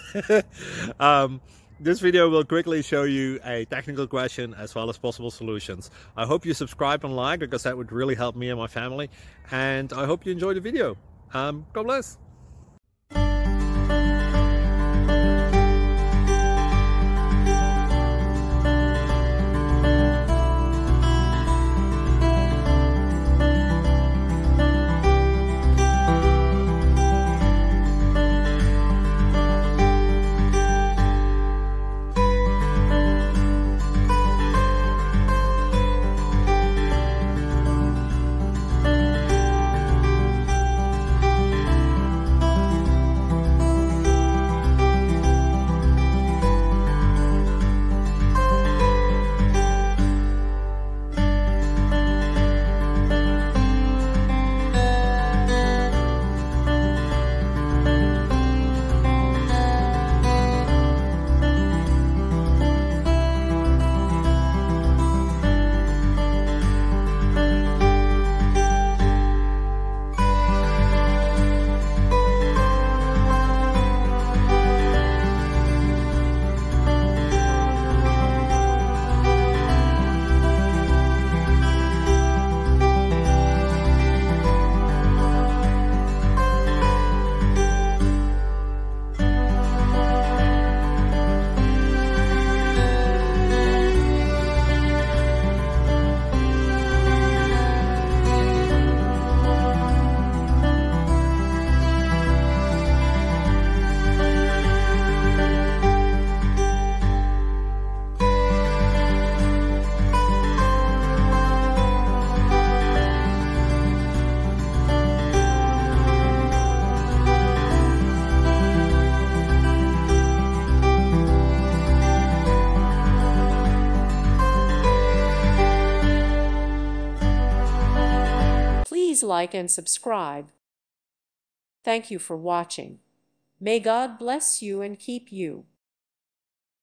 um, this video will quickly show you a technical question as well as possible solutions. I hope you subscribe and like, because that would really help me and my family. And I hope you enjoy the video. God bless. Please like and subscribe. Thank you for watching. May God bless you and keep you.